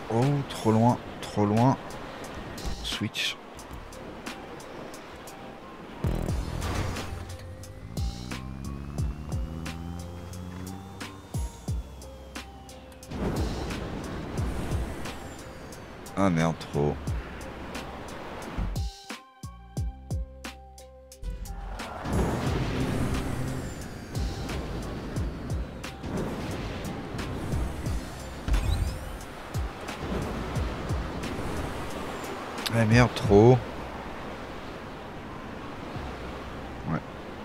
Oh, trop loin, trop loin. Switch. Ah merde, trop. Ah merde, trop. Ouais.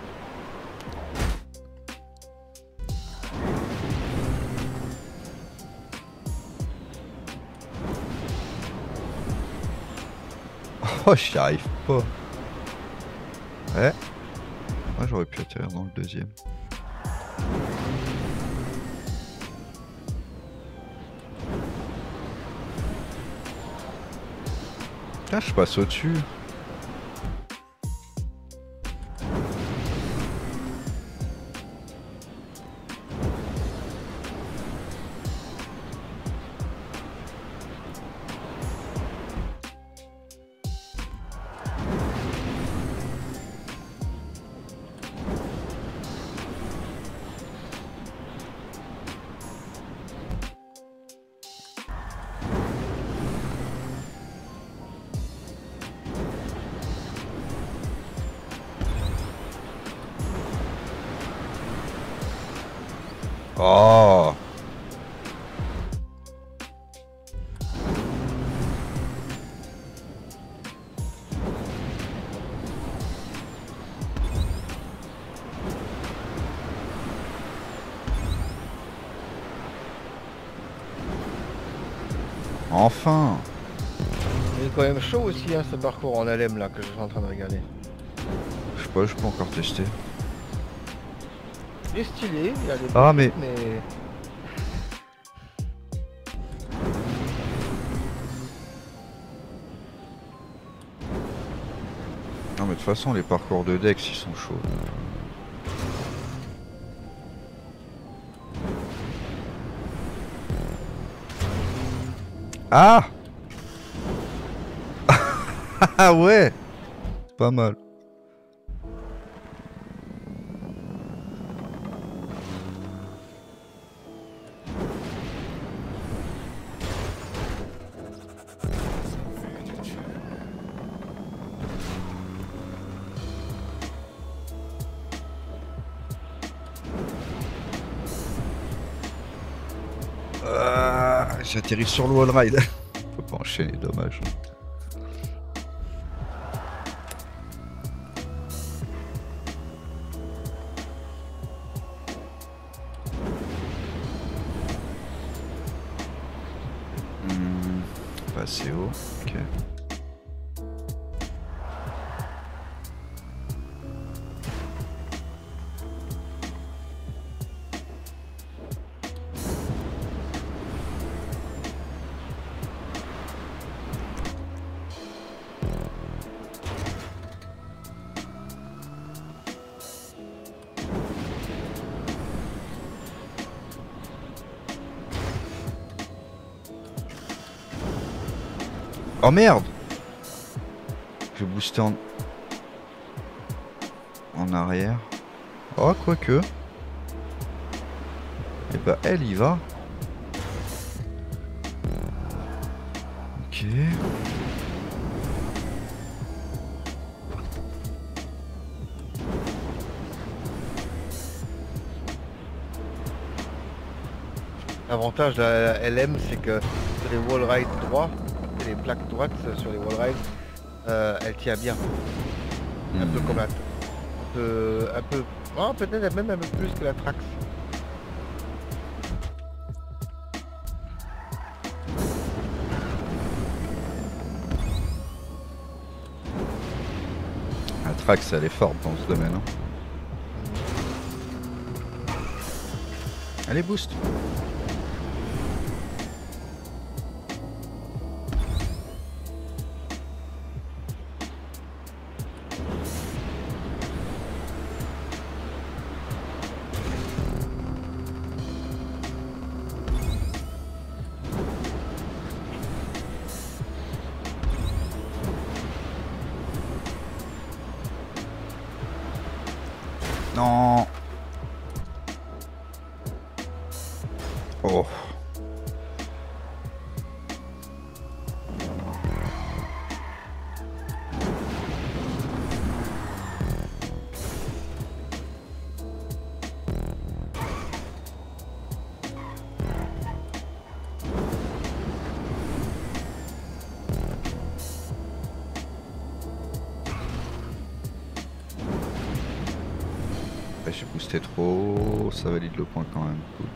Oh, j'y arrive pas. Ouais. Moi, j'aurais pu atterrir dans le deuxième. Ah, je passe au-dessus. Oh. Enfin. Il est quand même chaud aussi, hein, ce parcours en LM là que je suis en train de regarder. Je sais pas, je peux encore tester. Il est stylé, il a des beaux Ah, trucs, mais... mais... Non, mais de toute façon, les parcours de Dex, ils sont chauds. Ah. Ah ouais. Pas mal. J'atterris sur le wall ride. Je peux pas enchaîner, dommage. Pas assez haut. Ok. Oh merde! Je vais booster en arrière. Oh, quoique. Et bah, elle y va. Ok. L'avantage de la LM, c'est que sur les wall rides droits, les plaques droites sur les wall rides, elle tient bien. Un peu comme un peu, oh, peut-être même un peu plus que la Trax. La Trax, elle est forte dans ce domaine. Hein. Allez, boost! Non. Oh. J'ai boosté trop, ça valide le point quand même. Cool.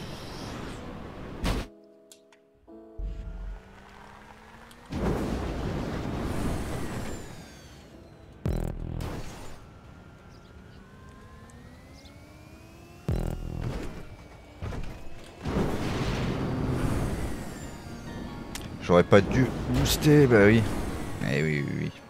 J'aurais pas dû booster, bah oui. Eh oui, oui, oui.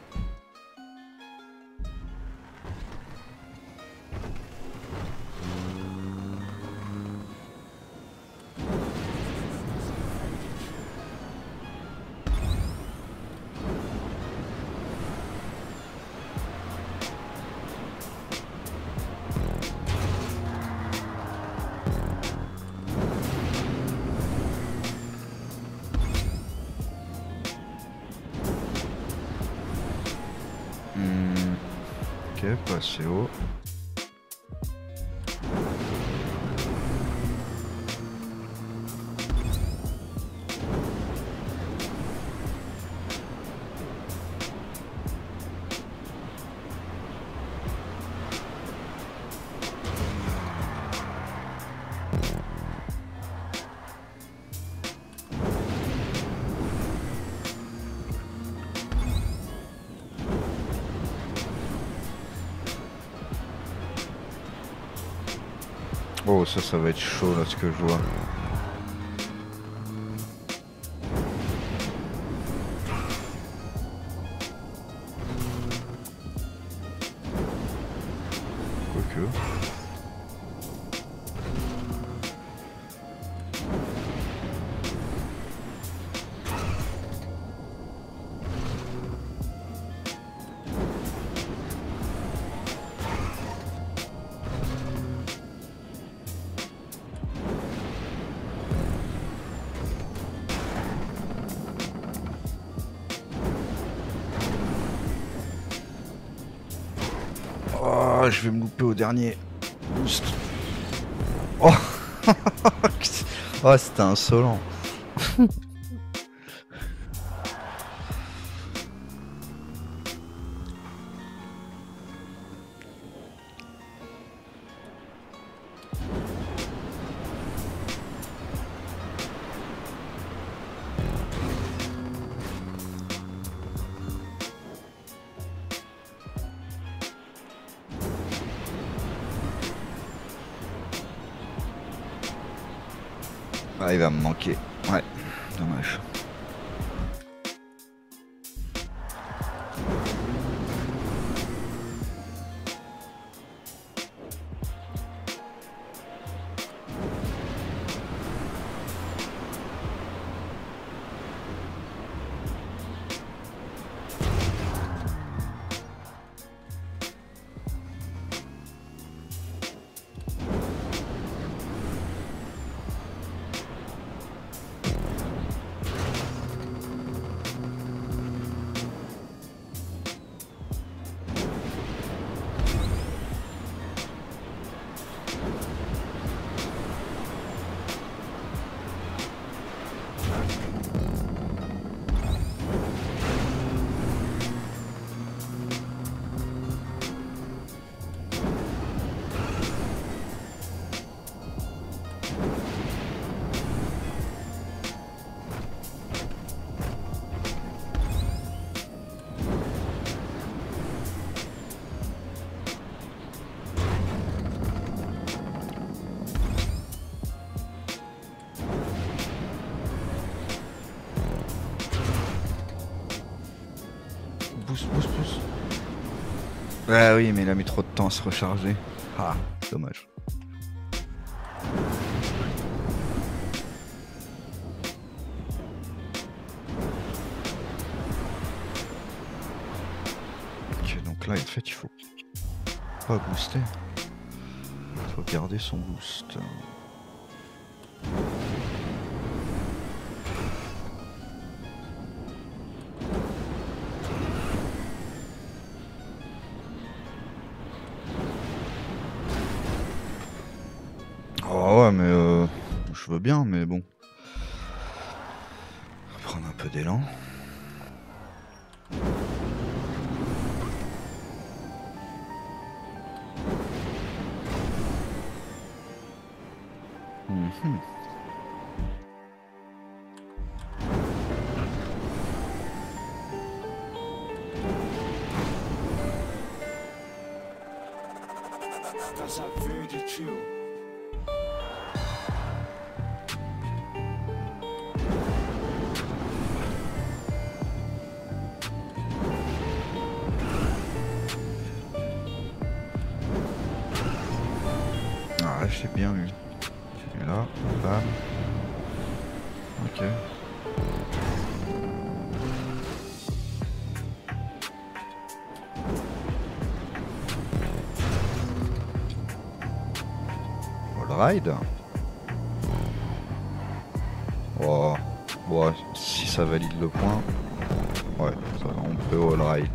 Ok, pas assez haut. Oh, ça va être chaud là ce que je vois. Quoique. Oh, je vais me louper au dernier boost. Oh, oh c'était insolent. Ah, il va me manquer. Ouais, dommage. Pousse. Ah oui, mais il a mis trop de temps à se recharger. Ah, dommage. Ok, donc là, en fait, il faut pas booster. faut garder son boost. Oh ouais, mais je veux bien, mais bon. Prendre un peu d'élan. Ah, j'ai bien eu. Et là, bam. Ok. All ride. Oh, ouais, si ça valide le point, ouais, ça, on peut all ride.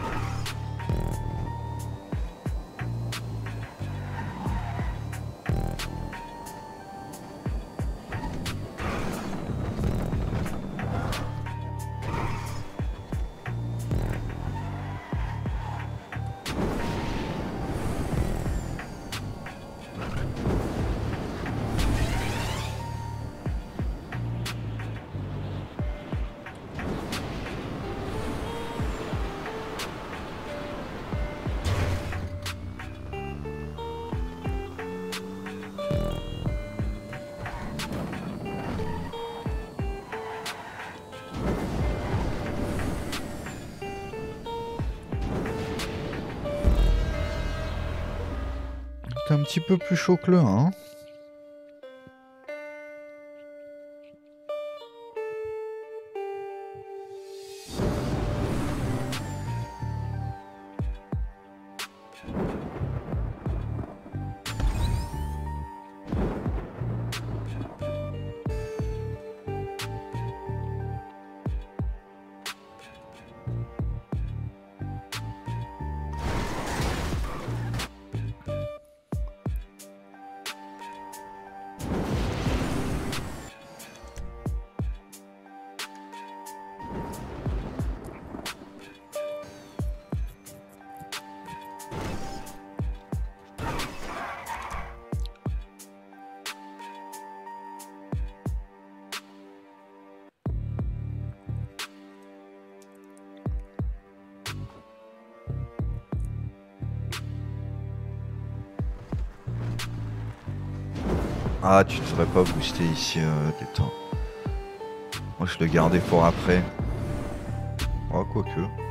C'est un petit peu plus chaud que le 1. Ah, tu ne devrais pas booster ici, détends. Moi, je le gardais pour après. Oh, quoique.